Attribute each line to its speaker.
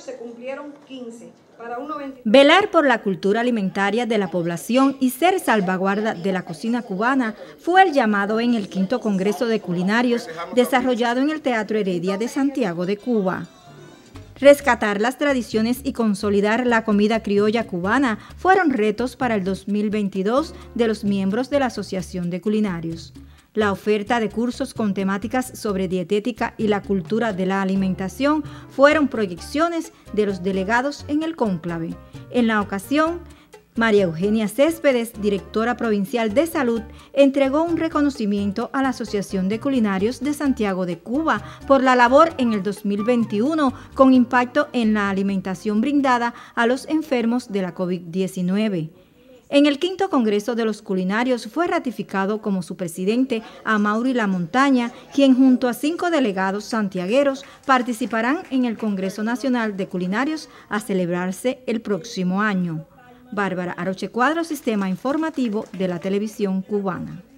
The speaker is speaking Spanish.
Speaker 1: se cumplieron 15.
Speaker 2: Velar por la cultura alimentaria de la población y ser salvaguarda de la cocina cubana fue el llamado en el 5º Congreso de Culinarios desarrollado en el Teatro Heredia de Santiago de Cuba. Rescatar las tradiciones y consolidar la comida criolla cubana fueron retos para el 2022 de los miembros de la Asociación de Culinarios. La oferta de cursos con temáticas sobre dietética y la cultura de la alimentación fueron proyecciones de los delegados en el cónclave. En la ocasión, María Eugenia Céspedes, directora provincial de Salud, entregó un reconocimiento a la Asociación de Culinarios de Santiago de Cuba por la labor en el 2021 con impacto en la alimentación brindada a los enfermos de la COVID-19. En el 5º Congreso de los Culinarios fue ratificado como su presidente Amaury La Montaña, quien junto a 5 delegados santiagueros participarán en el Congreso Nacional de Culinarios a celebrarse el próximo año. Bárbara Aroche Cuadro, Sistema Informativo de la Televisión Cubana.